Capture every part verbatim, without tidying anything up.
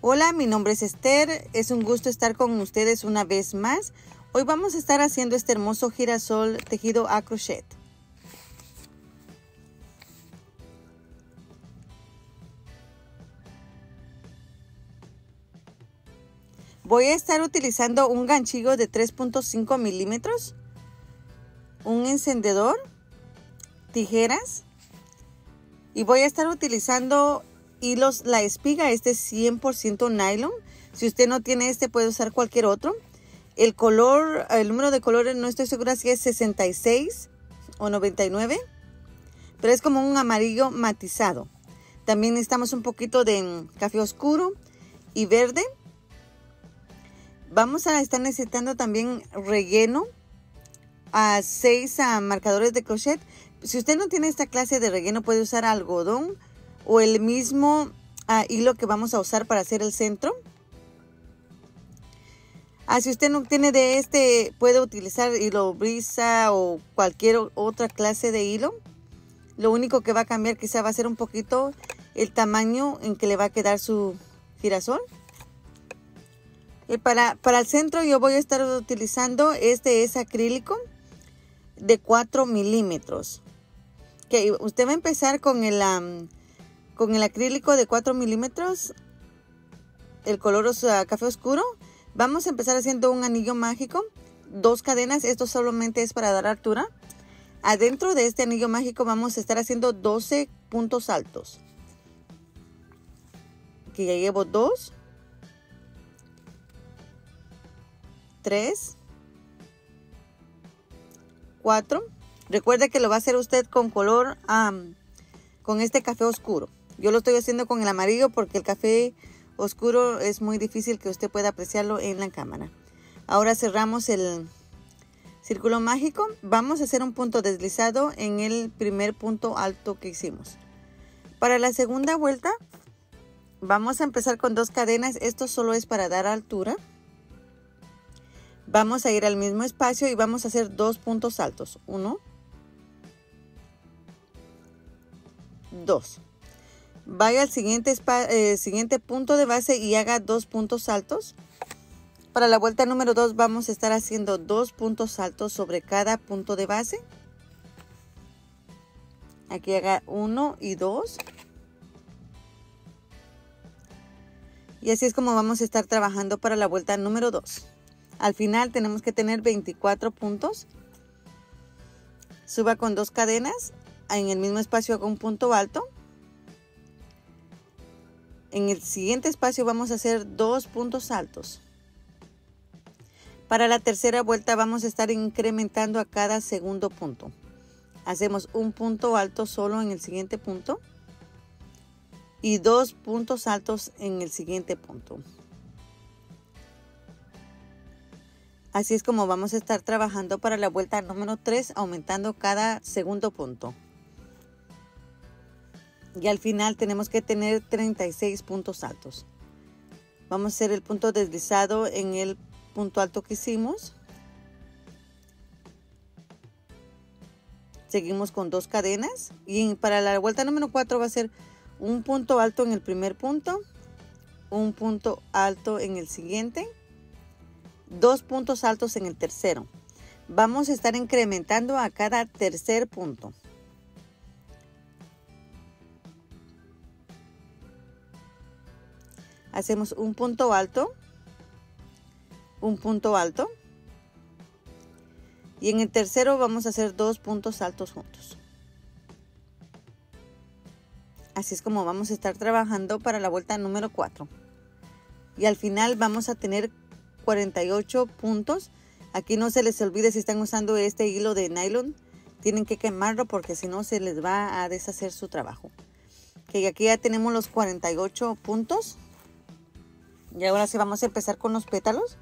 Hola, mi nombre es Esther. Es un gusto estar con ustedes una vez más. Hoy vamos a estar haciendo este hermoso girasol tejido a crochet. Voy a estar utilizando un ganchillo de tres punto cinco milímetros, un encendedor, tijeras y voy a estar utilizando hilos La Espiga. Este es cien por ciento nylon. Si usted no tiene este, puede usar cualquier otro. El color, el número de colores no estoy segura si es sesenta y seis o noventa y nueve, pero es como un amarillo matizado. También necesitamos un poquito de café oscuro y verde. Vamos a estar necesitando también relleno a seis uh, marcadores de crochet. Si usted no tiene esta clase de relleno, puede usar algodón o el mismo uh, hilo que vamos a usar para hacer el centro. Ah, si usted no tiene de este, puede utilizar hilo brisa o cualquier otra clase de hilo. Lo único que va a cambiar quizá va a ser un poquito el tamaño en que le va a quedar su girasol. Y para, para el centro yo voy a estar utilizando, este es acrílico de cuatro milímetros. Okay, usted va a empezar con el, um, con el acrílico de cuatro milímetros, el color uh, café oscuro. Vamos a empezar haciendo un anillo mágico, dos cadenas. Esto solamente es para dar altura. Adentro de este anillo mágico vamos a estar haciendo doce puntos altos. Aquí ya llevo dos, tres, cuatro. Recuerde que lo va a hacer usted con color, um, con este café oscuro. Yo lo estoy haciendo con el amarillo porque el café oscuro es muy difícil que usted pueda apreciarlo en la cámara. Ahora cerramos el círculo mágico. Vamos a hacer un punto deslizado en el primer punto alto que hicimos. Para la segunda vuelta vamos a empezar con dos cadenas. Esto solo es para dar altura. Vamos a ir al mismo espacio y vamos a hacer dos puntos altos. Uno, dos. Vaya al siguiente, eh, siguiente punto de base y haga dos puntos altos. Para la vuelta número dos vamos a estar haciendo dos puntos altos sobre cada punto de base. Aquí haga uno y dos. Y así es como vamos a estar trabajando para la vuelta número dos. Al final tenemos que tener veinticuatro puntos. Suba con dos cadenas. En el mismo espacio haga un punto alto. En el siguiente espacio vamos a hacer dos puntos altos. Para la tercera vuelta vamos a estar incrementando a cada segundo punto. Hacemos un punto alto solo en el siguiente punto y dos puntos altos en el siguiente punto. Así es como vamos a estar trabajando para la vuelta número tres, aumentando cada segundo punto. Y al final tenemos que tener treinta y seis puntos altos. Vamos a hacer el punto deslizado en el punto alto que hicimos. Seguimos con dos cadenas. Y para la vuelta número cuatro va a ser un punto alto en el primer punto. Un punto alto en el siguiente. Dos puntos altos en el tercero. Vamos a estar incrementando a cada tercer punto. Hacemos un punto alto, un punto alto y en el tercero vamos a hacer dos puntos altos juntos. Así es como vamos a estar trabajando para la vuelta número cuatro. Y al final vamos a tener cuarenta y ocho puntos. Aquí no se les olvide, si están usando este hilo de nylon, tienen que quemarlo porque si no se les va a deshacer su trabajo. Okay, aquí ya tenemos los cuarenta y ocho puntos. Y ahora sí vamos a empezar con los pétalos.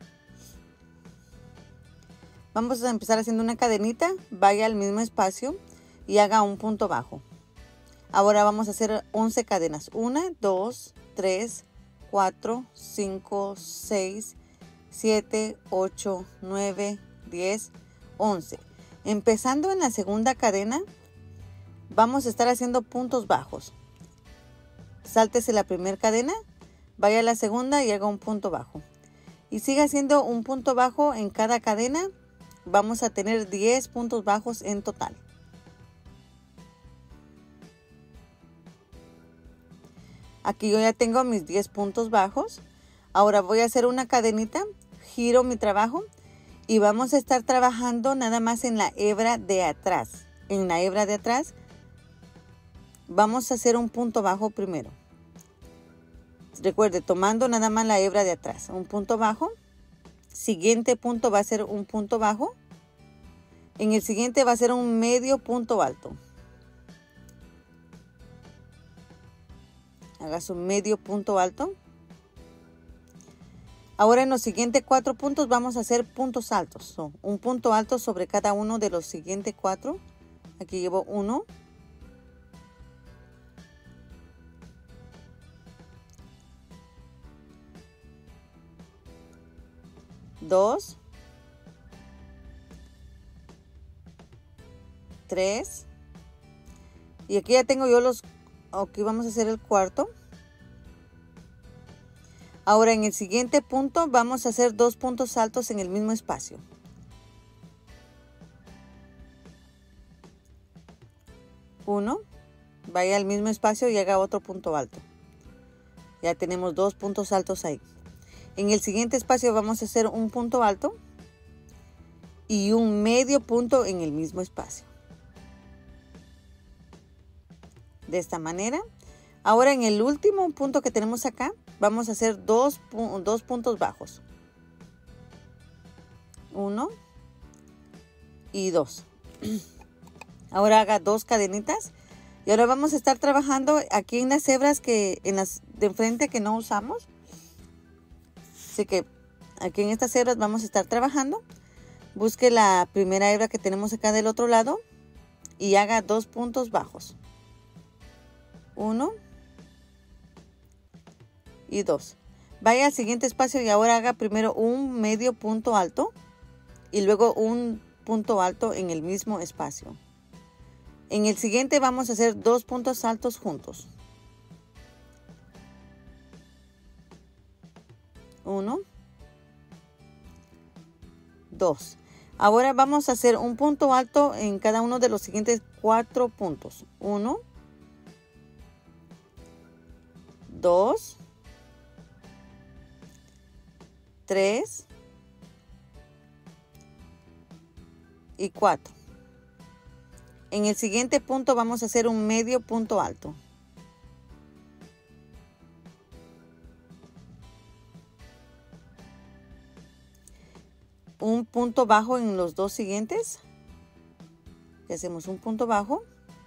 Vamos a empezar haciendo una cadenita. Vaya al mismo espacio y haga un punto bajo. Ahora vamos a hacer once cadenas. uno, dos, tres, cuatro, cinco, seis, siete, ocho, nueve, diez, once. Empezando en la segunda cadena, vamos a estar haciendo puntos bajos. Sáltese la primera cadena. vaya a la segunda y haga un punto bajo. Y siga haciendo un punto bajo en cada cadena. Vamos a tener diez puntos bajos en total. Aquí yo ya tengo mis diez puntos bajos. Ahora voy a hacer una cadenita, giro mi trabajo y vamos a estar trabajando nada más en la hebra de atrás. En la hebra de atrás vamos a hacer un punto bajo primero. Recuerde, tomando nada más la hebra de atrás, un punto bajo. Siguiente punto va a ser un punto bajo. En el siguiente va a ser un medio punto alto. Haga su medio punto alto. Ahora en los siguientes cuatro puntos vamos a hacer puntos altos. So, un punto alto sobre cada uno de los siguientes cuatro. Aquí llevo uno. Dos. Tres. Y aquí ya tengo yo los... Aquí vamos a hacer el cuarto. Ahora en el siguiente punto vamos a hacer dos puntos altos en el mismo espacio. Uno. Vaya al mismo espacio y haga otro punto alto. Ya tenemos dos puntos altos ahí. En el siguiente espacio vamos a hacer un punto alto y un medio punto en el mismo espacio. De esta manera. Ahora en el último punto que tenemos acá, vamos a hacer dos, dos puntos bajos. Uno y dos. Ahora haga dos cadenitas. Y ahora vamos a estar trabajando aquí en las hebras que en las de enfrente que no usamos. Así que aquí en estas hebras vamos a estar trabajando. Busque la primera hebra que tenemos acá del otro lado y haga dos puntos bajos. Uno y dos. Vaya al siguiente espacio y ahora haga primero un medio punto alto y luego un punto alto en el mismo espacio. En el siguiente vamos a hacer dos puntos altos juntos. Uno, dos. Ahora vamos a hacer un punto alto en cada uno de los siguientes cuatro puntos. Uno, dos, tres y cuatro. En el siguiente punto vamos a hacer un medio punto alto. Un punto bajo en los dos siguientes. Y hacemos un punto bajo.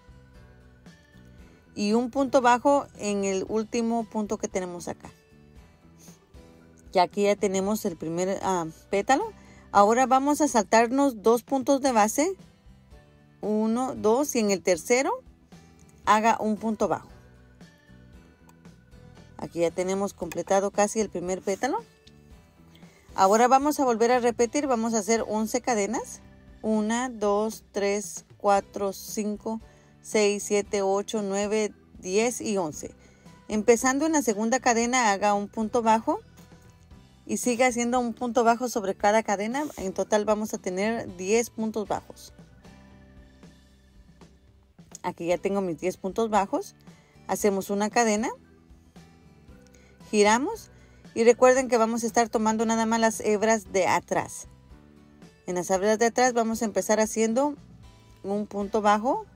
Y un punto bajo en el último punto que tenemos acá. Ya aquí ya tenemos el primer uh, pétalo. Ahora vamos a saltarnos dos puntos de base. Uno, dos y en el tercero haga un punto bajo. Aquí ya tenemos completado casi el primer pétalo. Ahora vamos a volver a repetir. Vamos a hacer once cadenas. uno, dos, tres, cuatro, cinco, seis, siete, ocho, nueve, diez y once. Empezando en la segunda cadena haga un punto bajo. Y siga haciendo un punto bajo sobre cada cadena. En total vamos a tener diez puntos bajos. Aquí ya tengo mis diez puntos bajos. Hacemos una cadena. Giramos. Y recuerden que vamos a estar tomando nada más las hebras de atrás. En las hebras de atrás vamos a empezar haciendo un punto bajo.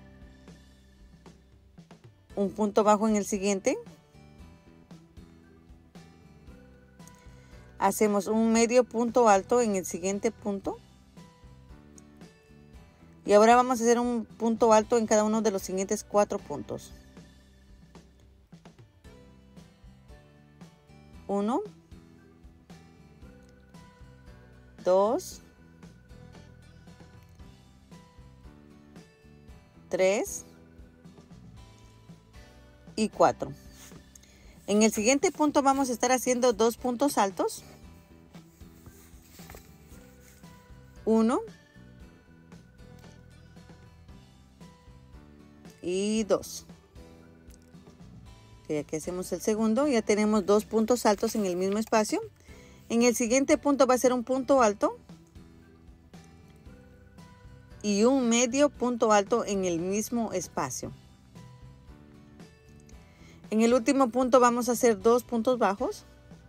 Un punto bajo en el siguiente. Hacemos un medio punto alto en el siguiente punto. Y ahora vamos a hacer un punto alto en cada uno de los siguientes cuatro puntos. Uno. Dos. Tres. Y cuatro. En el siguiente punto vamos a estar haciendo dos puntos altos. Uno. Y dos. Okay, aquí hacemos el segundo. Ya tenemos dos puntos altos en el mismo espacio. En el siguiente punto va a ser un punto alto y un medio punto alto en el mismo espacio. En el último punto vamos a hacer dos puntos bajos.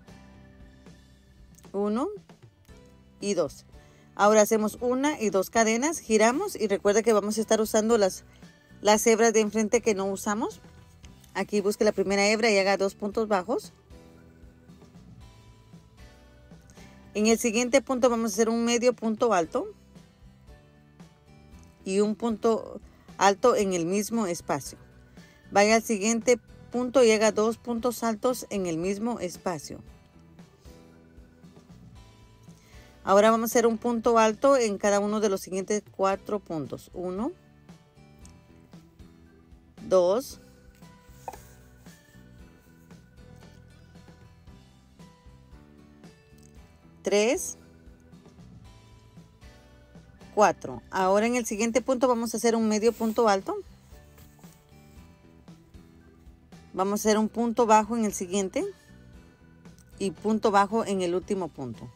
Uno y dos. Ahora hacemos una y dos cadenas, giramos y recuerda que vamos a estar usando las, las hebras de enfrente que no usamos. Aquí busque la primera hebra y haga dos puntos bajos. En el siguiente punto vamos a hacer un medio punto alto y un punto alto en el mismo espacio. Vaya al siguiente punto y haga dos puntos altos en el mismo espacio. Ahora vamos a hacer un punto alto en cada uno de los siguientes cuatro puntos. Uno, dos, tres, cuatro. Ahora en el siguiente punto vamos a hacer un medio punto alto. Vamos a hacer un punto bajo en el siguiente y punto bajo en el último punto.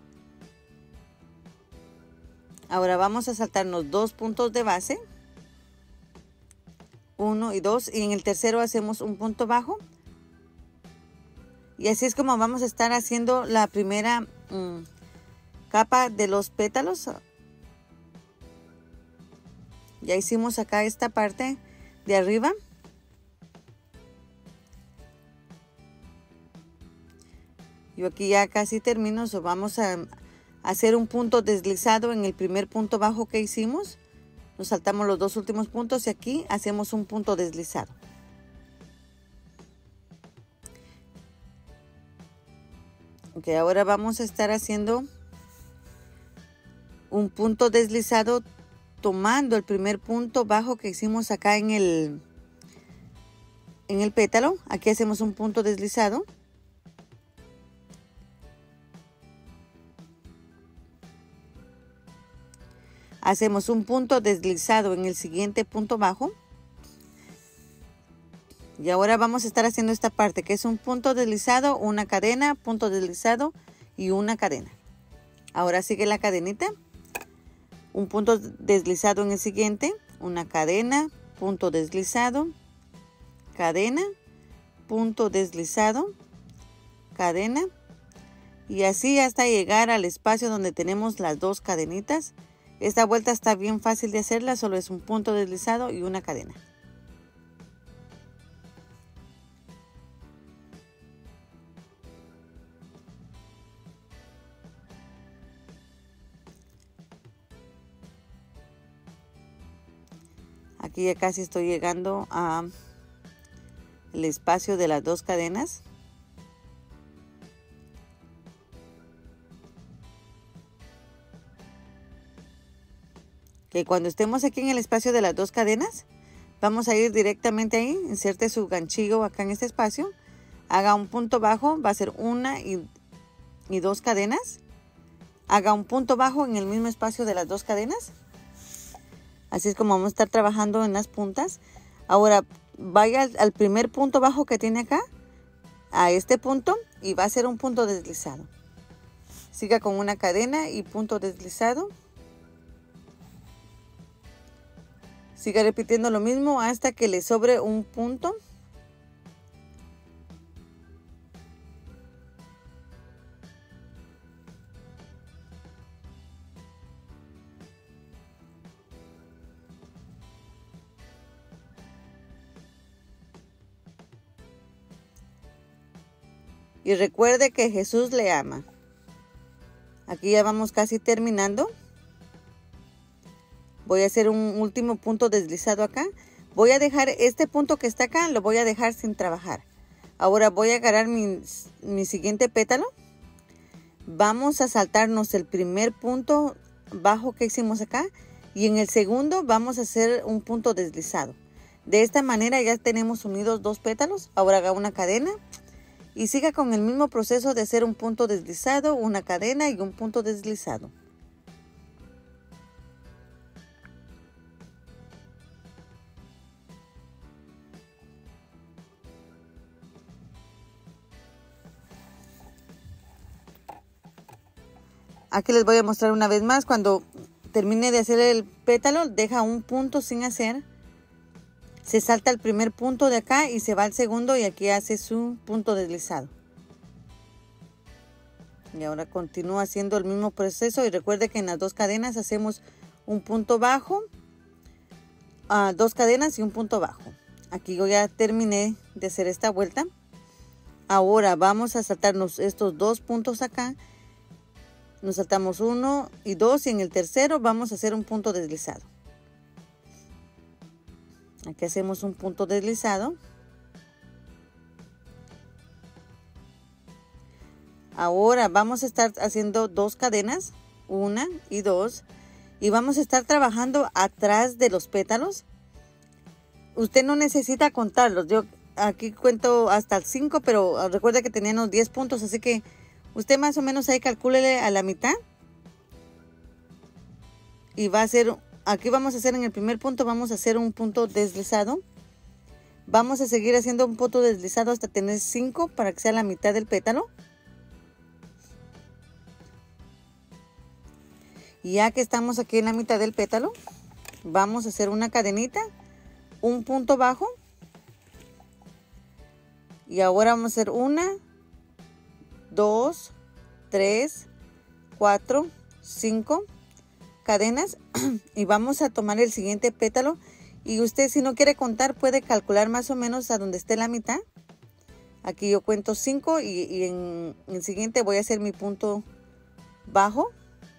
Ahora vamos a saltarnos dos puntos de base. Uno y dos. Y en el tercero hacemos un punto bajo. Y así es como vamos a estar haciendo la primera mmm, capa de los pétalos. Ya hicimos acá esta parte de arriba. Yo aquí ya casi termino. So vamos a hacer un punto deslizado en el primer punto bajo que hicimos. Nos saltamos los dos últimos puntos y aquí hacemos un punto deslizado. Ok, ahora vamos a estar haciendo un punto deslizado tomando el primer punto bajo que hicimos acá en el, en el pétalo. Aquí hacemos un punto deslizado. Hacemos un punto deslizado en el siguiente punto bajo. Y ahora vamos a estar haciendo esta parte que es un punto deslizado, una cadena, punto deslizado y una cadena. Ahora sigue la cadenita. Un punto deslizado en el siguiente, una cadena, punto deslizado, cadena, punto deslizado, cadena. Y así hasta llegar al espacio donde tenemos las dos cadenitas. Esta vuelta está bien fácil de hacerla, solo es un punto deslizado y una cadena. Aquí ya casi estoy llegando al espacio de las dos cadenas. Que cuando estemos aquí en el espacio de las dos cadenas, vamos a ir directamente ahí, inserte su ganchillo acá en este espacio, haga un punto bajo, va a ser una y, y dos cadenas, haga un punto bajo en el mismo espacio de las dos cadenas. Así es como vamos a estar trabajando en las puntas. Ahora vaya al, al primer punto bajo que tiene acá, a este punto, y va a ser un punto deslizado. Siga con una cadena y punto deslizado. Siga repitiendo lo mismo hasta que le sobre un punto. Y recuerde que Jesús le ama. Aquí ya vamos casi terminando. Voy a hacer un último punto deslizado acá. Voy a dejar este punto que está acá, lo voy a dejar sin trabajar. Ahora voy a agarrar mi, mi siguiente pétalo. Vamos a saltarnos el primer punto bajo que hicimos acá. Y en el segundo vamos a hacer un punto deslizado. De esta manera ya tenemos unidos dos pétalos. Ahora haga una cadena. Y siga con el mismo proceso de hacer un punto deslizado, una cadena y un punto deslizado. Aquí les voy a mostrar una vez más. Cuando termine de hacer el pétalo, deja un punto sin hacer. Se salta el primer punto de acá y se va al segundo y aquí hace su punto deslizado. Y ahora continúa haciendo el mismo proceso y recuerde que en las dos cadenas hacemos un punto bajo, uh, dos cadenas y un punto bajo. Aquí yo ya terminé de hacer esta vuelta. Ahora vamos a saltarnos estos dos puntos acá. Nos saltamos uno y dos y en el tercero vamos a hacer un punto deslizado. Aquí hacemos un punto deslizado. Ahora vamos a estar haciendo dos cadenas, una y dos, y vamos a estar trabajando atrás de los pétalos. Usted no necesita contarlos. Yo aquí cuento hasta el cinco, pero recuerda que teníamos diez puntos, así que usted más o menos ahí calcúlele a la mitad. Y va a ser, aquí vamos a hacer en el primer punto, vamos a hacer un punto deslizado. Vamos a seguir haciendo un punto deslizado hasta tener cinco para que sea la mitad del pétalo. Y ya que estamos aquí en la mitad del pétalo, vamos a hacer una cadenita, un punto bajo. Y ahora vamos a hacer una, dos, tres, cuatro, cinco cadenas. Y vamos a tomar el siguiente pétalo. Y usted, si no quiere contar, puede calcular más o menos a donde esté la mitad. Aquí yo cuento cinco y, y en, en el siguiente voy a hacer mi punto bajo.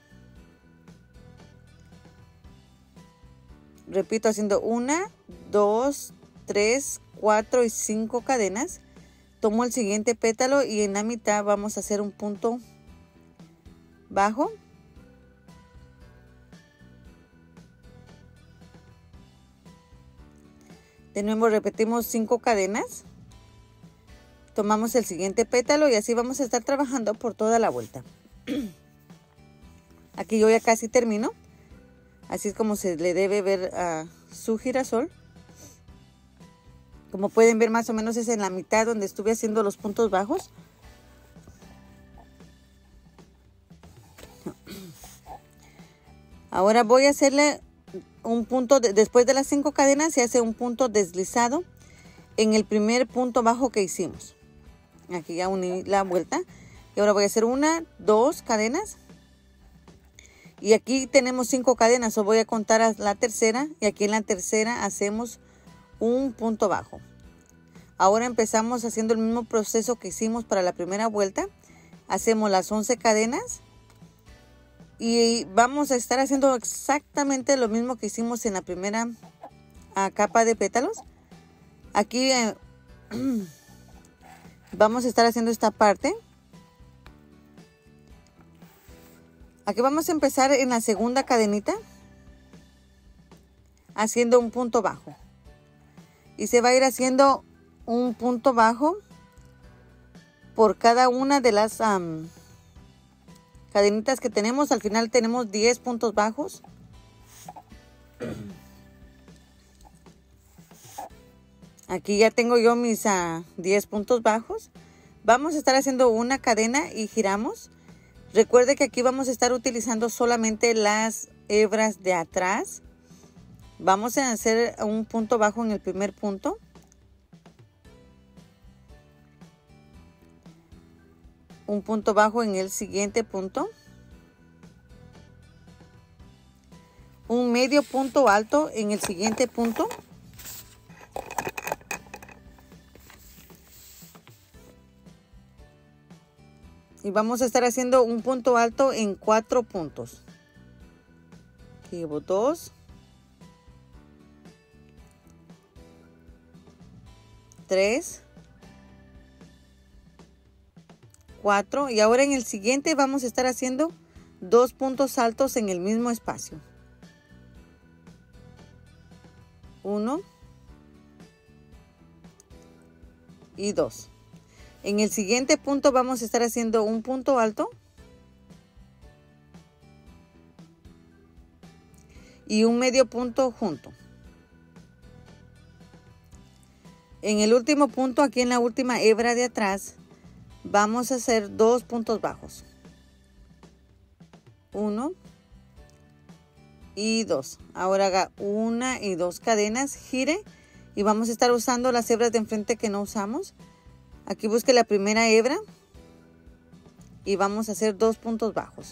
Repito, haciendo una, dos, tres, cuatro y cinco cadenas. Tomo el siguiente pétalo y en la mitad vamos a hacer un punto bajo. De nuevo repetimos cinco cadenas. Tomamos el siguiente pétalo y así vamos a estar trabajando por toda la vuelta. Aquí yo ya casi termino. Así es como se le debe ver a su girasol. Como pueden ver, más o menos es en la mitad donde estuve haciendo los puntos bajos. Ahora voy a hacerle un punto, de, después de las cinco cadenas se hace un punto deslizado en el primer punto bajo que hicimos. Aquí ya uní la vuelta. Y ahora voy a hacer una, dos cadenas. Y aquí tenemos cinco cadenas, o voy a contar a la tercera. Y aquí en la tercera hacemos un punto bajo. Ahora empezamos haciendo el mismo proceso que hicimos para la primera vuelta. Hacemos las once cadenas. Y vamos a estar haciendo exactamente lo mismo que hicimos en la primera uh, capa de pétalos. Aquí eh, vamos a estar haciendo esta parte. Aquí vamos a empezar en la segunda cadenita haciendo un punto bajo. Y se va a ir haciendo un punto bajo por cada una de las um, cadenitas que tenemos. Al final tenemos diez puntos bajos. Aquí ya tengo yo mis uh, diez puntos bajos. Vamos a estar haciendo una cadena y giramos. Recuerde que aquí vamos a estar utilizando solamente las hebras de atrás. Vamos a hacer un punto bajo en el primer punto. Un punto bajo en el siguiente punto. Un medio punto alto en el siguiente punto. Y vamos a estar haciendo un punto alto en cuatro puntos. Aquí llevo dos. Tres. Cuatro. Y ahora en el siguiente vamos a estar haciendo dos puntos altos en el mismo espacio. Uno. Y dos. En el siguiente punto vamos a estar haciendo un punto alto y un medio punto junto. En el último punto, aquí en la última hebra de atrás, vamos a hacer dos puntos bajos. uno y dos. Ahora haga una y dos cadenas, gire y vamos a estar usando las hebras de enfrente que no usamos. Aquí busque la primera hebra y vamos a hacer dos puntos bajos.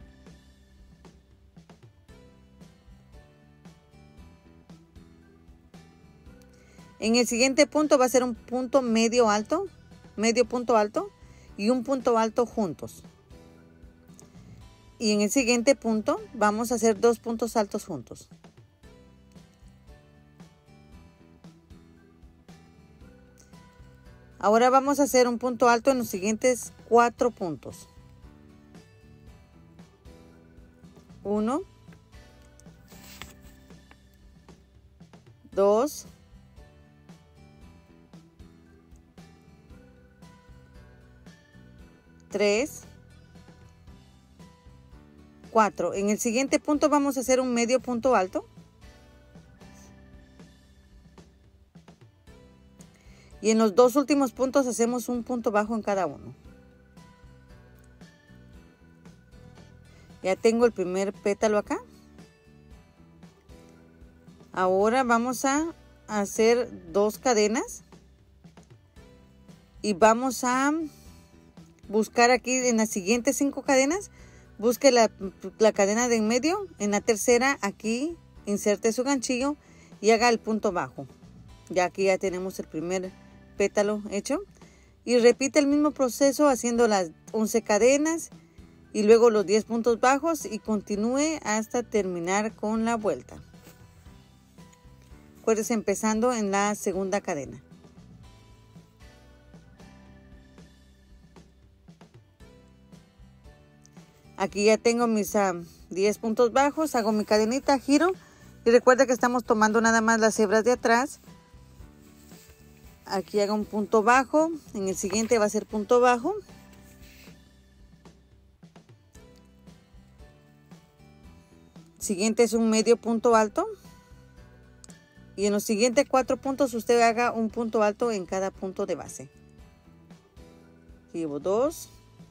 En el siguiente punto va a ser un punto medio alto, medio punto alto y un punto alto juntos. Y en el siguiente punto vamos a hacer dos puntos altos juntos. Ahora vamos a hacer un punto alto en los siguientes cuatro puntos. Uno, dos, tres, cuatro. En el siguiente punto vamos a hacer un medio punto alto. Y en los dos últimos puntos hacemos un punto bajo en cada uno. Ya tengo el primer pétalo acá. Ahora vamos a hacer dos cadenas. Y vamos a buscar aquí en las siguientes cinco cadenas. Busque la, la cadena de en medio. En la tercera aquí inserte su ganchillo y haga el punto bajo. Ya aquí ya tenemos el primer pétalo hecho. Y repite el mismo proceso haciendo las once cadenas y luego los diez puntos bajos y continúe hasta terminar con la vuelta. Acuérdese empezando en la segunda cadena. Aquí ya tengo mis uh, diez puntos bajos, hago mi cadenita, giro y recuerda que estamos tomando nada más las hebras de atrás. Aquí hago un punto bajo, en el siguiente va a ser punto bajo. Siguiente es un medio punto alto. Y en los siguientes cuatro puntos usted haga un punto alto en cada punto de base. Aquí llevo dos.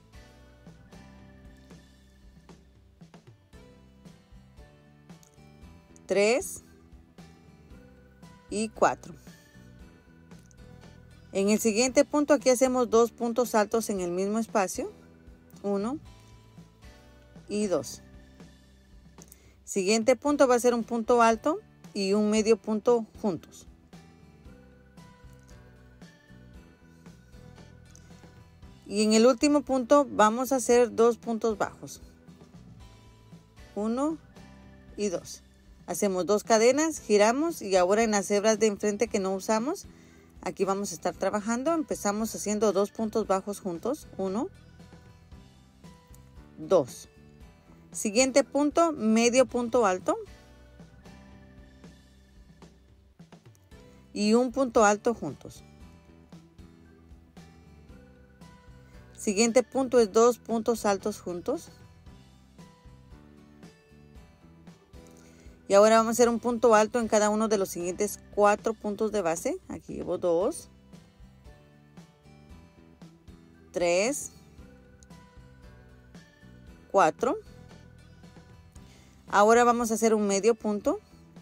Tres y cuatro. En el siguiente punto aquí hacemos dos puntos altos en el mismo espacio. Uno y dos. Siguiente punto va a ser un punto alto y un medio punto juntos. Y en el último punto vamos a hacer dos puntos bajos. Uno y dos. Hacemos dos cadenas, giramos y ahora en las hebras de enfrente que no usamos, aquí vamos a estar trabajando. Empezamos haciendo dos puntos bajos juntos. Uno, dos. Siguiente punto, medio punto alto. Y un punto alto juntos. Siguiente punto es dos puntos altos juntos. Y ahora vamos a hacer un punto alto en cada uno de los siguientes cuatro puntos de base. Aquí llevo dos, tres, cuatro. Ahora vamos a hacer un medio punto.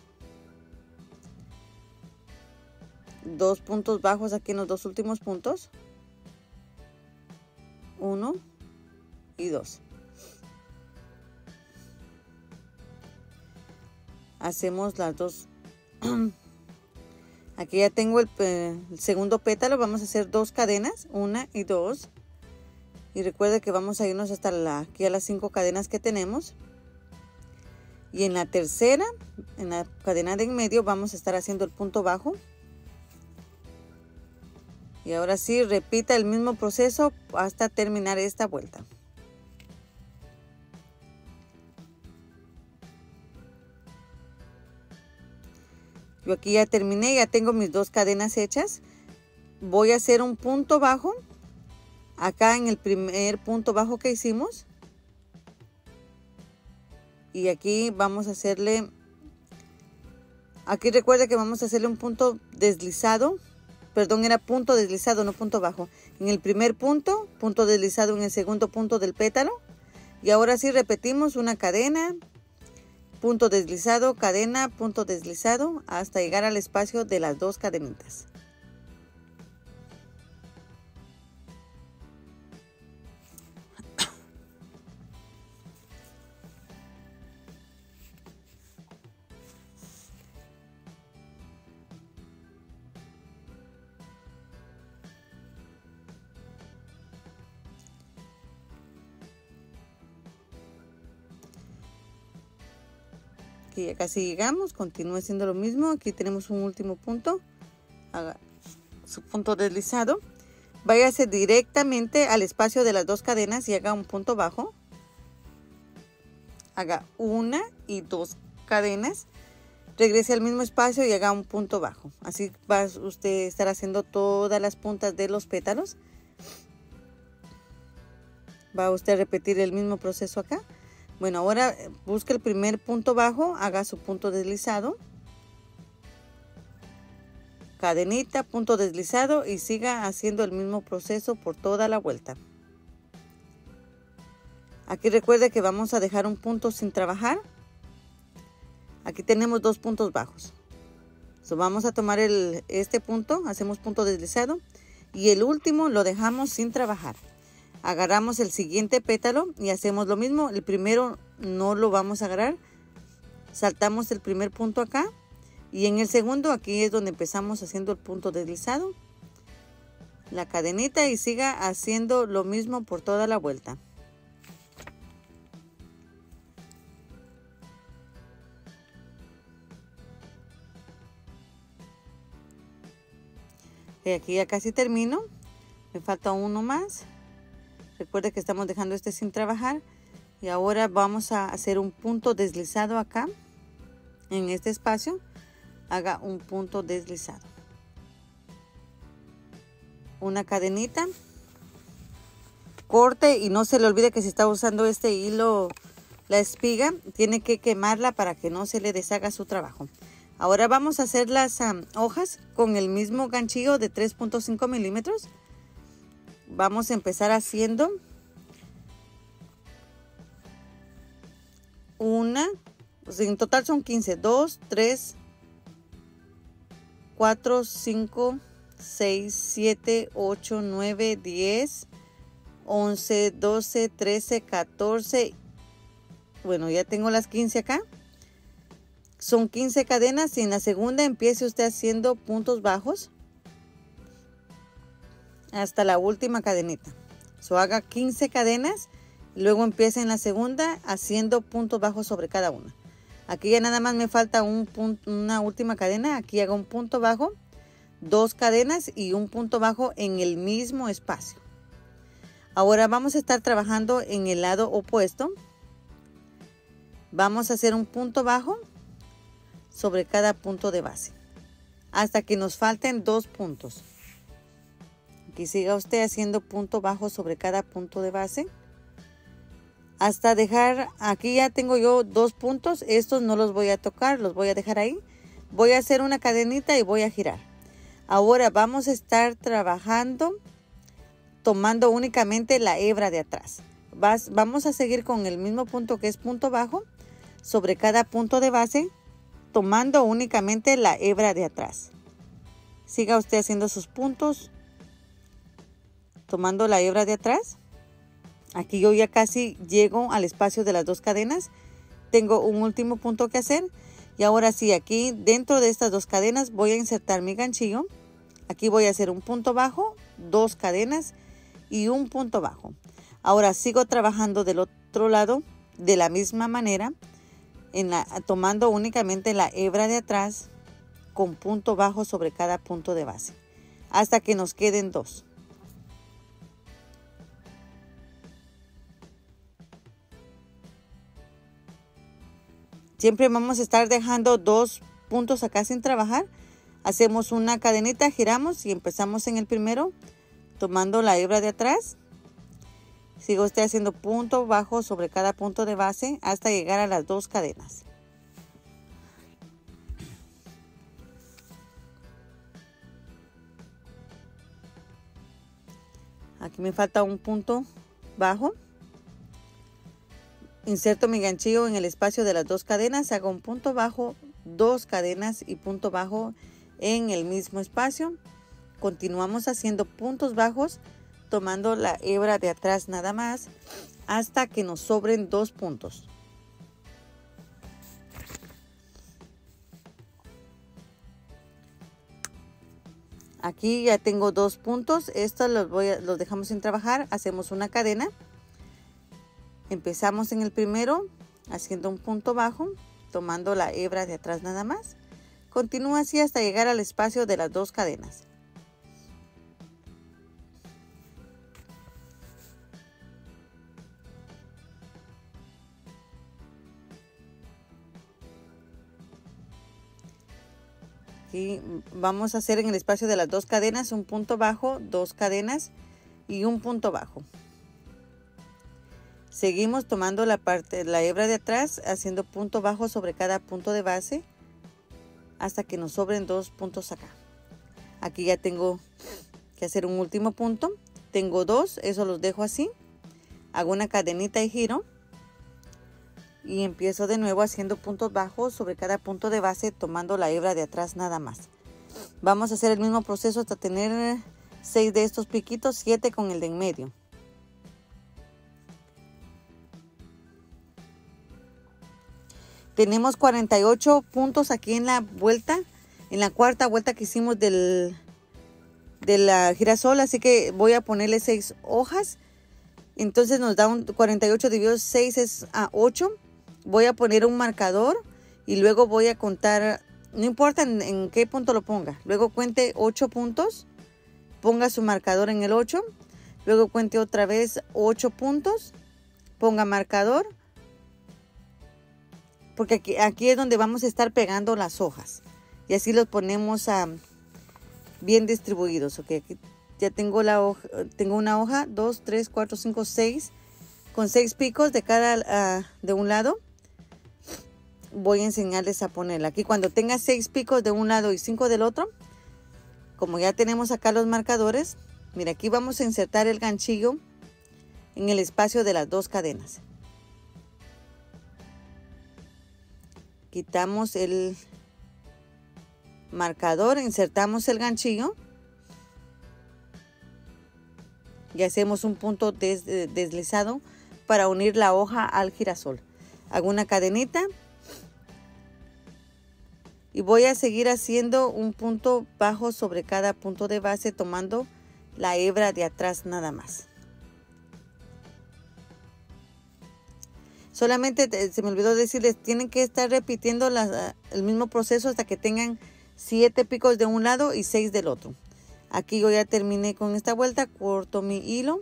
Dos puntos bajos aquí en los dos últimos puntos. Uno y dos. Hacemos las dos. Aquí ya tengo el, el segundo pétalo. Vamos a hacer dos cadenas, una y dos. Y recuerde que vamos a irnos hasta la, aquí a las cinco cadenas que tenemos. Y en la tercera, en la cadena de en medio, vamos a estar haciendo el punto bajo. Y ahora sí, repita el mismo proceso hasta terminar esta vuelta. Yo aquí ya terminé, ya tengo mis dos cadenas hechas. Voy a hacer un punto bajo acá en el primer punto bajo que hicimos. Y aquí vamos a hacerle, aquí recuerda que vamos a hacerle un punto deslizado. Perdón, era punto deslizado, no punto bajo. En el primer punto, punto deslizado en el segundo punto del pétalo. Y ahora sí repetimos una cadena, punto deslizado, cadena, punto deslizado, hasta llegar al espacio de las dos cadenitas. Aquí ya casi llegamos, continúe haciendo lo mismo. Aquí tenemos un último punto. Haga su punto deslizado. Váyase directamente al espacio de las dos cadenas y haga un punto bajo. Haga una y dos cadenas. Regrese al mismo espacio y haga un punto bajo. Así va usted a estar haciendo todas las puntas de los pétalos. Va usted a repetir el mismo proceso acá. Bueno, ahora busque el primer punto bajo, haga su punto deslizado, cadenita, punto deslizado y siga haciendo el mismo proceso por toda la vuelta. Aquí recuerde que vamos a dejar un punto sin trabajar. Aquí tenemos dos puntos bajos. So, vamos a tomar el, este punto, hacemos punto deslizado y el último lo dejamos sin trabajar. Agarramos el siguiente pétalo y hacemos lo mismo. El primero no lo vamos a agarrar. Saltamos el primer punto acá. Y en el segundo aquí es donde empezamos haciendo el punto deslizado. La cadenita y siga haciendo lo mismo por toda la vuelta. Y aquí ya casi termino. Me falta uno más. Recuerde que estamos dejando este sin trabajar. Y ahora vamos a hacer un punto deslizado acá. En este espacio. Haga un punto deslizado. Una cadenita. Corte y no se le olvide que si está usando este hilo, la espiga, tiene que quemarla para que no se le deshaga su trabajo. Ahora vamos a hacer las um, hojas con el mismo ganchillo de tres punto cinco milímetros. Vamos a empezar haciendo una, pues en total son quince, dos, tres, cuatro, cinco, seis, siete, ocho, nueve, diez, once, doce, trece, catorce. Bueno, ya tengo las quince acá. Son quince cadenas y en la segunda empiece usted haciendo puntos bajos hasta la última cadenita. So, haga quince cadenas y luego empiece en la segunda haciendo puntos bajos sobre cada una. Aquí ya nada más me falta un punto, una última cadena. Aquí hago un punto bajo, dos cadenas y un punto bajo en el mismo espacio. Ahora vamos a estar trabajando en el lado opuesto. Vamos a hacer un punto bajo sobre cada punto de base hasta que nos falten dos puntos. Aquí siga usted haciendo punto bajo sobre cada punto de base hasta dejar, aquí ya tengo yo dos puntos. Estos no los voy a tocar, los voy a dejar ahí. Voy a hacer una cadenita y voy a girar. Ahora vamos a estar trabajando tomando únicamente la hebra de atrás. Vas, vamos a seguir con el mismo punto que es punto bajo sobre cada punto de base, tomando únicamente la hebra de atrás. Siga usted haciendo sus puntos tomando la hebra de atrás. Aquí yo ya casi llego al espacio de las dos cadenas. Tengo un último punto que hacer. Y ahora sí, aquí dentro de estas dos cadenas voy a insertar mi ganchillo. Aquí voy a hacer un punto bajo, dos cadenas y un punto bajo. Ahora sigo trabajando del otro lado de la misma manera, en la, tomando únicamente la hebra de atrás con punto bajo sobre cada punto de base, hasta que nos queden dos. Siempre vamos a estar dejando dos puntos acá sin trabajar. Hacemos una cadenita, giramos y empezamos en el primero, tomando la hebra de atrás. Sigo usted haciendo punto bajo sobre cada punto de base hasta llegar a las dos cadenas. Aquí me falta un punto bajo. Inserto mi ganchillo en el espacio de las dos cadenas, hago un punto bajo, dos cadenas y punto bajo en el mismo espacio. Continuamos haciendo puntos bajos, tomando la hebra de atrás nada más, hasta que nos sobren dos puntos. Aquí ya tengo dos puntos, estos los, voy a, los dejamos sin trabajar, hacemos una cadena. Empezamos en el primero haciendo un punto bajo, tomando la hebra de atrás nada más. Continúa así hasta llegar al espacio de las dos cadenas. Aquí vamos a hacer en el espacio de las dos cadenas un punto bajo, dos cadenas y un punto bajo. Seguimos tomando la parte, la hebra de atrás, haciendo punto bajo sobre cada punto de base hasta que nos sobren dos puntos acá. Aquí ya tengo que hacer un último punto. Tengo dos, eso los dejo así. Hago una cadenita y giro. Y empiezo de nuevo haciendo puntos bajos sobre cada punto de base, tomando la hebra de atrás nada más. Vamos a hacer el mismo proceso hasta tener seis de estos piquitos, siete con el de en medio. Tenemos cuarenta y ocho puntos aquí en la vuelta, en la cuarta vuelta que hicimos del, de la girasol, así que voy a ponerle seis hojas. Entonces nos da un cuarenta y ocho dividido seis es a ocho. Voy a poner un marcador y luego voy a contar, no importa en, en qué punto lo ponga. Luego cuente ocho puntos, ponga su marcador en el ocho. Luego cuente otra vez ocho puntos, ponga marcador. Porque aquí, aquí es donde vamos a estar pegando las hojas. Y así los ponemos um, bien distribuidos. Ok, aquí ya tengo, la hoja, tengo una hoja, dos, tres, cuatro, cinco, seis. Con seis picos de cada uh, de un lado. Voy a enseñarles a ponerla. Aquí cuando tenga seis picos de un lado y cinco del otro. Como ya tenemos acá los marcadores. Mira, aquí vamos a insertar el ganchillo en el espacio de las dos cadenas. Quitamos el marcador, insertamos el ganchillo y hacemos un punto des, deslizado para unir la hoja al girasol. Hago una cadenita y voy a seguir haciendo un punto bajo sobre cada punto de base, tomando la hebra de atrás nada más. Solamente se me olvidó decirles, tienen que estar repitiendo la, el mismo proceso hasta que tengan siete picos de un lado y seis del otro. Aquí yo ya terminé con esta vuelta, corto mi hilo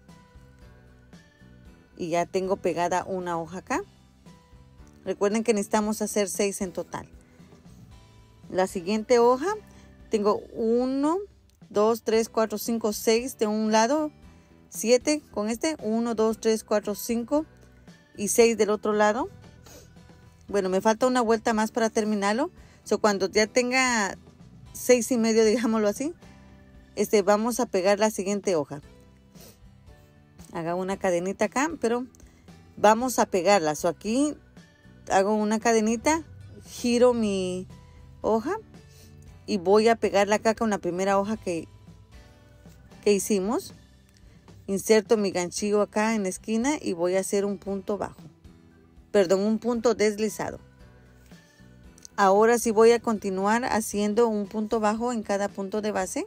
y ya tengo pegada una hoja acá. Recuerden que necesitamos hacer seis en total. La siguiente hoja, tengo uno, dos, tres, cuatro, cinco, seis de un lado, siete con este, uno, dos, tres, cuatro, cinco. Y seis del otro lado. Bueno, me falta una vuelta más para terminarlo. So, cuando ya tenga seis y medio, digámoslo así, este, vamos a pegar la siguiente hoja. Haga una cadenita acá, pero vamos a pegarla. So, aquí hago una cadenita, giro mi hoja y voy a pegarla acá con la primera hoja que, que hicimos. Inserto mi ganchillo acá en la esquina y voy a hacer un punto bajo. Perdón, un punto deslizado. Ahora sí voy a continuar haciendo un punto bajo en cada punto de base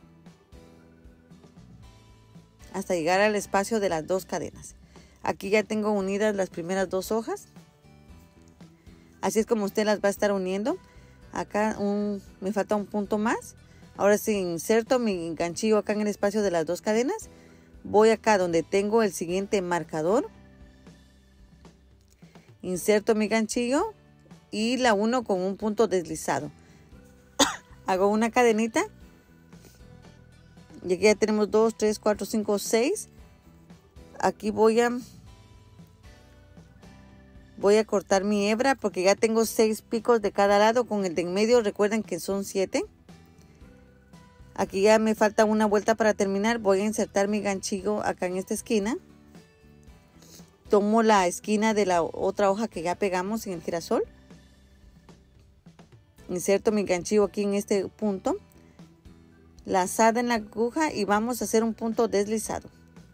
hasta llegar al espacio de las dos cadenas. Aquí ya tengo unidas las primeras dos hojas. Así es como usted las va a estar uniendo. Acá un, me falta un punto más. Ahora sí inserto mi ganchillo acá en el espacio de las dos cadenas. Voy acá donde tengo el siguiente marcador. Inserto mi ganchillo y la uno con un punto deslizado. Hago una cadenita. Y aquí ya tenemos dos, tres, cuatro, cinco, seis. Aquí voy a, voy a cortar mi hebra porque ya tengo seis picos de cada lado. Con el de en medio recuerden que son siete. Aquí ya me falta una vuelta para terminar. Voy a insertar mi ganchillo acá en esta esquina. tomo la esquina de la otra hoja que ya pegamos en el girasol. Inserto mi ganchillo aquí en este punto. Lazada en la aguja y vamos a hacer un punto deslizado.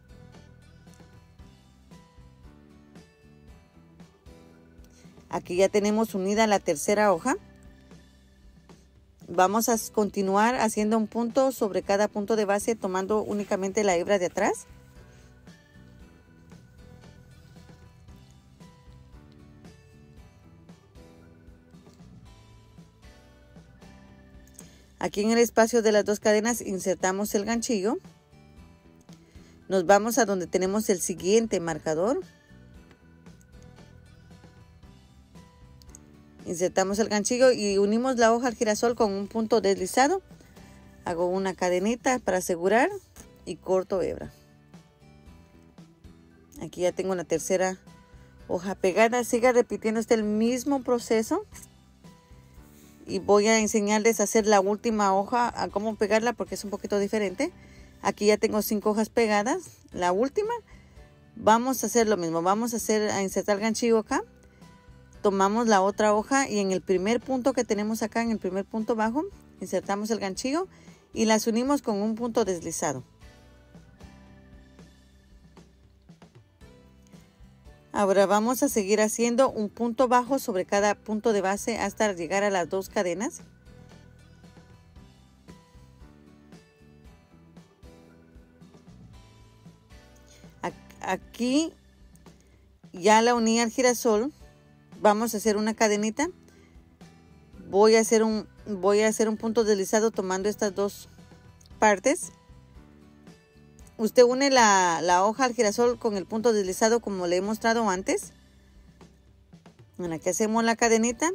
Aquí ya tenemos unida la tercera hoja. Vamos a continuar haciendo un punto sobre cada punto de base, tomando únicamente la hebra de atrás. Aquí en el espacio de las dos cadenas insertamos el ganchillo. Nos vamos a donde tenemos el siguiente marcador. Insertamos el ganchillo y unimos la hoja al girasol con un punto deslizado. Hago una cadenita para asegurar y corto hebra. Aquí ya tengo la tercera hoja pegada. Siga repitiendo este el mismo proceso. Y voy a enseñarles a hacer la última hoja, a cómo pegarla porque es un poquito diferente. Aquí ya tengo cinco hojas pegadas. La última, vamos a hacer lo mismo. Vamos a hacer, a insertar el ganchillo acá. Tomamos la otra hoja y en el primer punto que tenemos acá, en el primer punto bajo, insertamos el ganchillo y las unimos con un punto deslizado. Ahora vamos a seguir haciendo un punto bajo sobre cada punto de base hasta llegar a las dos cadenas. Aquí ya la uní al girasol. Vamos a hacer una cadenita. Voy a hacer un, voy a hacer un punto deslizado tomando estas dos partes. Usted une la, la hoja al girasol con el punto deslizado como le he mostrado antes. Bueno, aquí hacemos la cadenita.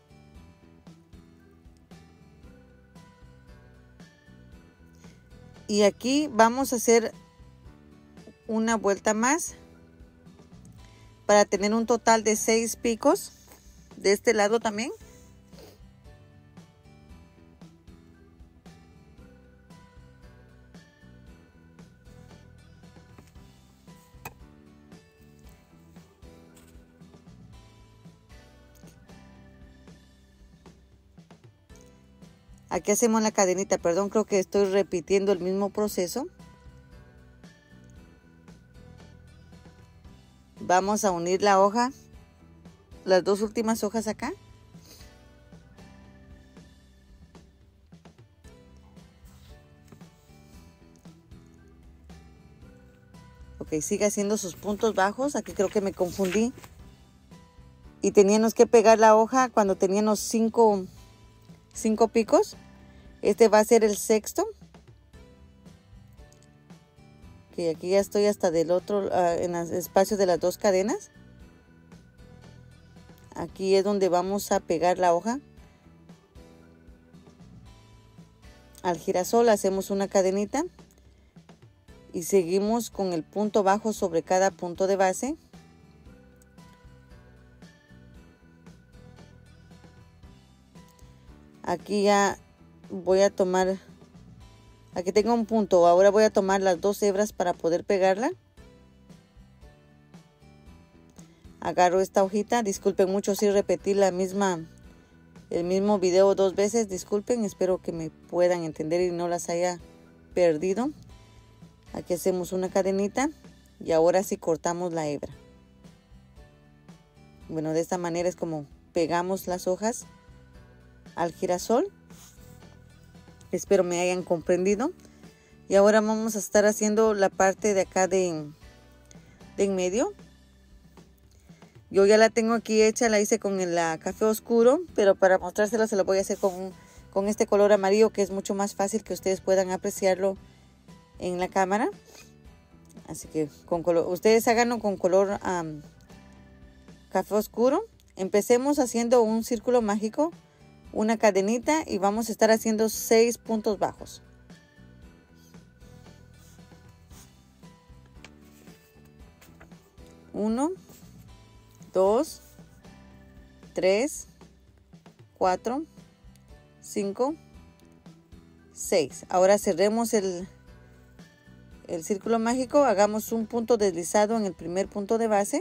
Y aquí vamos a hacer una vuelta más para tener un total de seis picos de este lado también. Aquí hacemos la cadenita, perdón, creo que estoy repitiendo el mismo proceso. Vamos a unir la hoja, las dos últimas hojas acá. Ok, sigue haciendo sus puntos bajos. Aquí creo que me confundí. Y teníamos que pegar la hoja cuando teníamos cinco, cinco picos. Este va a ser el sexto. Ok, aquí ya estoy hasta del otro, uh, en el espacio de las dos cadenas. Aquí es donde vamos a pegar la hoja. Al girasol hacemos una cadenita. Y seguimos con el punto bajo sobre cada punto de base. Aquí ya voy a tomar, aquí tengo un punto, ahora voy a tomar las dos hebras para poder pegarla. Agarro esta hojita, disculpen mucho si repetí la misma, el mismo video dos veces, disculpen, espero que me puedan entender y no las haya perdido. Aquí hacemos una cadenita y ahora sí cortamos la hebra. Bueno, de esta manera es como pegamos las hojas al girasol. Espero me hayan comprendido. Y ahora vamos a estar haciendo la parte de acá de, de en medio. Yo ya la tengo aquí hecha, la hice con el café oscuro, pero para mostrársela se lo voy a hacer con, con este color amarillo que es mucho más fácil que ustedes puedan apreciarlo en la cámara. Así que con color, ustedes háganlo con color um, café oscuro. Empecemos haciendo un círculo mágico, una cadenita y vamos a estar haciendo seis puntos bajos. Uno, dos, tres, cuatro, cinco, seis. Ahora cerremos el el círculo mágico, hagamos un punto deslizado en el primer punto de base.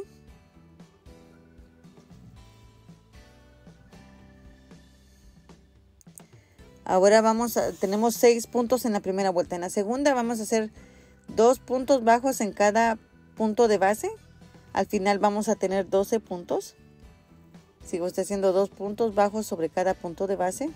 Ahora vamos a, tenemos seis puntos en la primera vuelta. En la segunda vamos a hacer dos puntos bajos en cada punto de base. Al final vamos a tener doce puntos. Sigo usted haciendo dos puntos bajos sobre cada punto de base.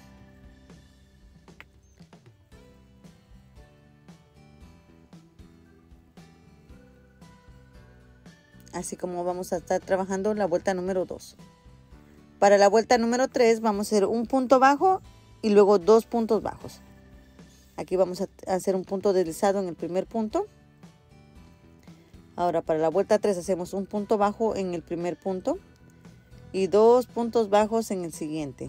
Así como vamos a estar trabajando la vuelta número dos. Para la vuelta número tres vamos a hacer un punto bajo y luego dos puntos bajos. Aquí vamos a hacer un punto deslizado en el primer punto. Ahora para la vuelta tres hacemos un punto bajo en el primer punto y dos puntos bajos en el siguiente.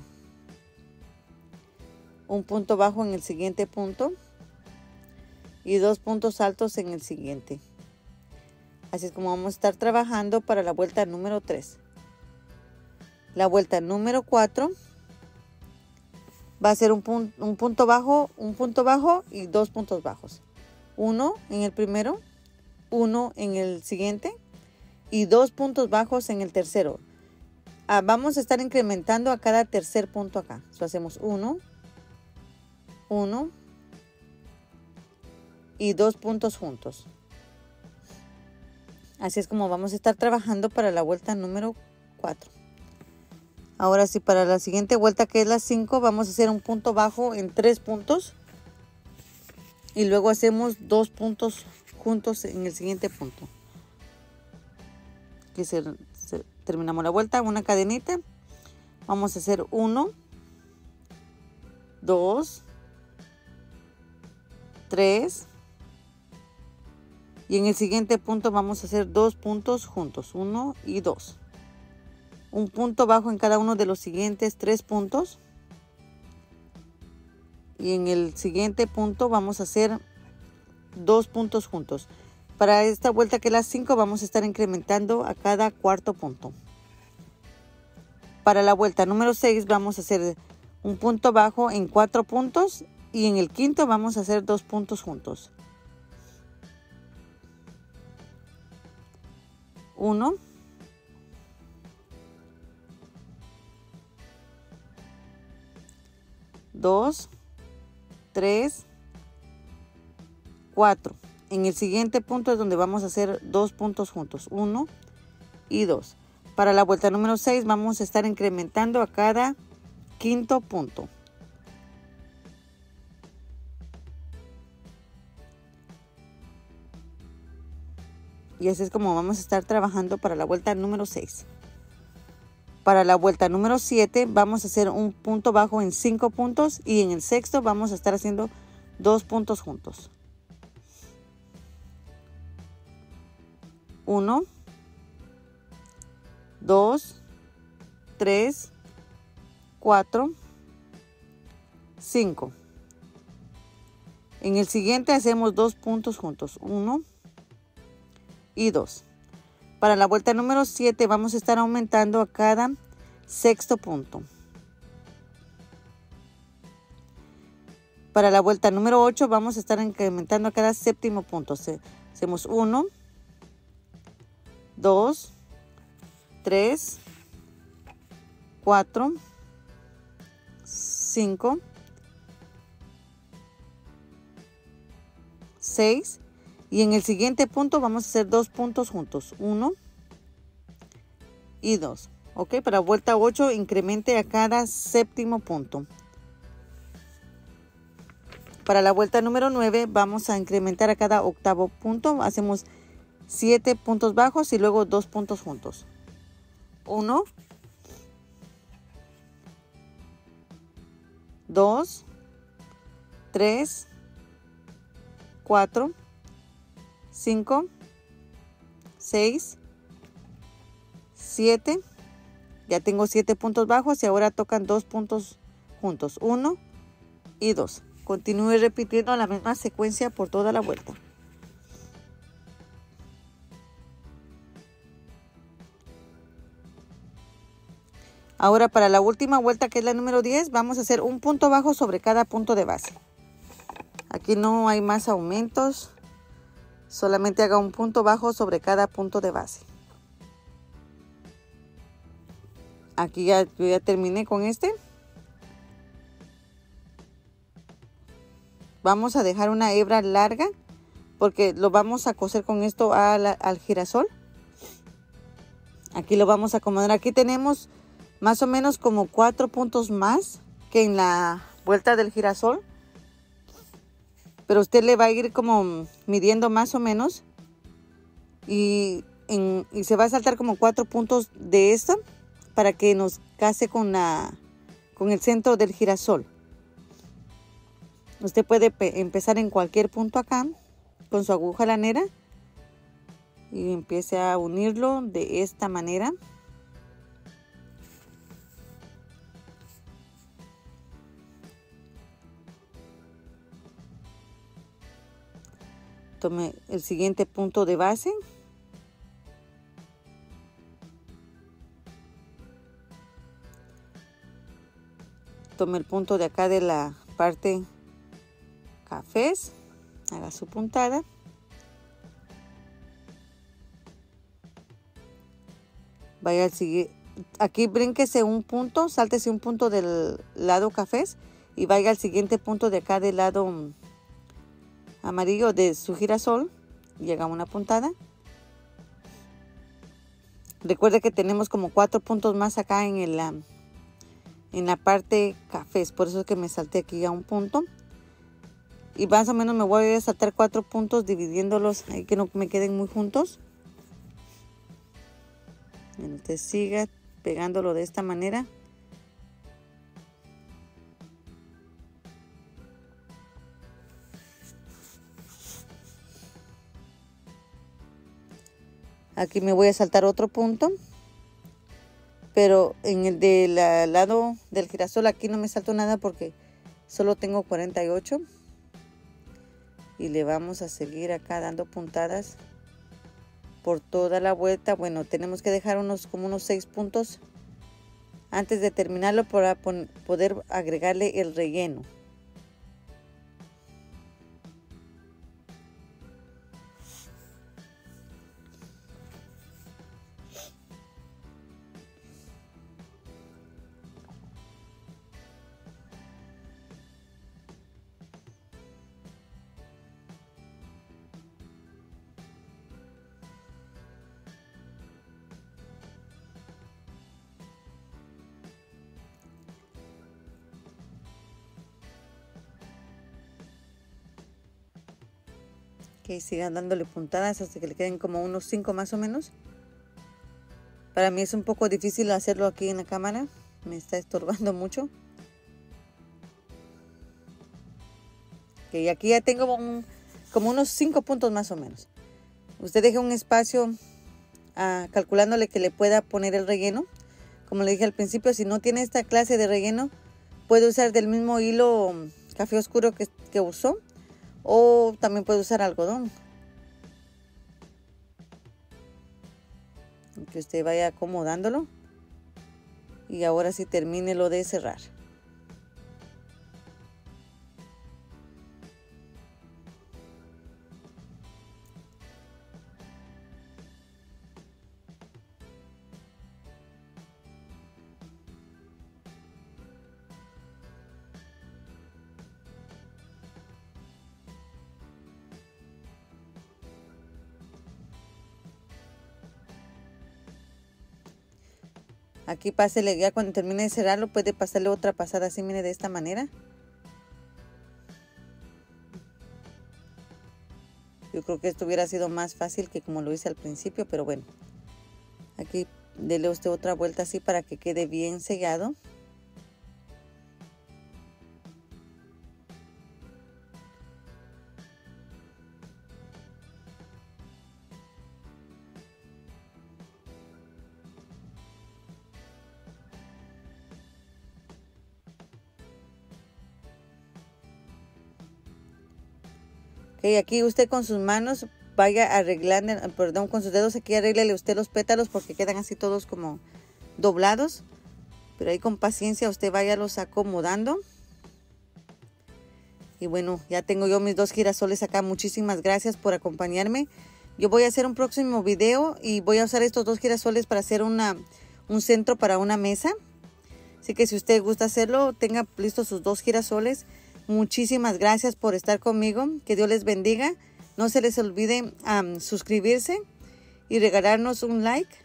Un punto bajo en el siguiente punto y dos puntos altos en el siguiente. Así es como vamos a estar trabajando para la vuelta número tres. La vuelta número cuatro va a ser un, pun un punto bajo, un punto bajo y dos puntos bajos. Uno en el primero, uno en el siguiente y dos puntos bajos en el tercero. Ah, vamos a estar incrementando a cada tercer punto acá. So, hacemos uno, uno y dos puntos juntos. Así es como vamos a estar trabajando para la vuelta número cuatro. Ahora sí, para la siguiente vuelta, que es la cinco, vamos a hacer un punto bajo en tres puntos. Y luego hacemos dos puntos juntos en el siguiente punto. Aquí se, se, terminamos la vuelta, una cadenita. Vamos a hacer uno, dos, tres. Y en el siguiente punto vamos a hacer dos puntos juntos, uno y dos. Un punto bajo en cada uno de los siguientes tres puntos. Y en el siguiente punto vamos a hacer dos puntos juntos. Para esta vuelta, que es la cinco, vamos a estar incrementando a cada cuarto punto. Para la vuelta número seis vamos a hacer un punto bajo en cuatro puntos. Y en el quinto vamos a hacer dos puntos juntos. Uno. Dos, tres, cuatro. En el siguiente punto es donde vamos a hacer dos puntos juntos, uno y dos. Para la vuelta número seis vamos a estar incrementando a cada quinto punto. Y así es como vamos a estar trabajando para la vuelta número seis. Para la vuelta número siete vamos a hacer un punto bajo en cinco puntos y en el sexto vamos a estar haciendo dos puntos juntos. uno, dos, tres, cuatro, cinco. En el siguiente hacemos dos puntos juntos, uno y dos. Para la vuelta número siete vamos a estar aumentando a cada sexto punto. Para la vuelta número ocho vamos a estar incrementando a cada séptimo punto. Hacemos uno, dos, tres, cuatro, cinco, seis. Y en el siguiente punto vamos a hacer dos puntos juntos, uno y dos. Ok, para vuelta ocho incremente a cada séptimo punto. Para la vuelta número nueve vamos a incrementar a cada octavo punto. Hacemos siete puntos bajos y luego dos puntos juntos. uno, dos, tres, cuatro, cinco, seis, siete. Ya tengo siete puntos bajos y ahora tocan dos puntos juntos, uno y dos. Continúe repitiendo la misma secuencia por toda la vuelta. Ahora para la última vuelta, que es la número diez, vamos a hacer un punto bajo sobre cada punto de base. Aquí no hay más aumentos. Solamente haga un punto bajo sobre cada punto de base. Aquí ya, yo ya terminé con este. Vamos a dejar una hebra larga porque lo vamos a coser con esto al, al girasol. Aquí lo vamos a acomodar. Aquí tenemos más o menos como cuatro puntos más que en la vuelta del girasol. Pero usted le va a ir como midiendo más o menos. Y, en, y se va a saltar como cuatro puntos de esta para que nos case con, la, con el centro del girasol. Usted puede empezar en cualquier punto acá con su aguja lanera y empiece a unirlo de esta manera. Tome el siguiente punto de base. Tome el punto de acá de la parte cafés, haga su puntada. Vaya al siguiente, aquí brínquese un punto, sáltese un punto del lado cafés y vaya al siguiente punto de acá del lado amarillo de su girasol y haga una puntada. Recuerde que tenemos como cuatro puntos más acá en el en la parte cafés, por eso es que me salté aquí a un punto. Y más o menos me voy a saltar cuatro puntos dividiéndolos ahí que no me queden muy juntos. Bueno, usted siga pegándolo de esta manera. Aquí me voy a saltar otro punto. Pero en el del lado del girasol aquí no me salto nada porque solo tengo cuarenta y ocho. Y le vamos a seguir acá dando puntadas por toda la vuelta. Bueno, tenemos que dejar unos como unos seis puntos antes de terminarlo para poder agregarle el relleno. Que sigan dándole puntadas hasta que le queden como unos cinco más o menos. Para mí es un poco difícil hacerlo aquí en la cámara, me está estorbando mucho. Que aquí ya tengo un, como unos cinco puntos más o menos. Usted deje un espacio ah, calculándole que le pueda poner el relleno. Como le dije al principio, si no tiene esta clase de relleno, puede usar del mismo hilo café oscuro que, que usó. O también puede usar algodón. Que usted vaya acomodándolo. Y ahora sí termine lo de cerrar. Aquí pásele, ya cuando termine de cerrarlo, puede pasarle otra pasada así, mire, de esta manera. Yo creo que esto hubiera sido más fácil que como lo hice al principio, pero bueno. Aquí dele usted otra vuelta así para que quede bien sellado. Okay, aquí usted con sus manos vaya arreglando, perdón, con sus dedos aquí arréglele usted los pétalos porque quedan así todos como doblados. Pero ahí con paciencia usted vaya los acomodando. Y bueno, ya tengo yo mis dos girasoles acá. Muchísimas gracias por acompañarme. Yo voy a hacer un próximo video y voy a usar estos dos girasoles para hacer una, un centro para una mesa. Así que si usted gusta hacerlo, tenga listos sus dos girasoles. Muchísimas gracias por estar conmigo. Que Dios les bendiga. No se les olvide um, suscribirse y regalarnos un like.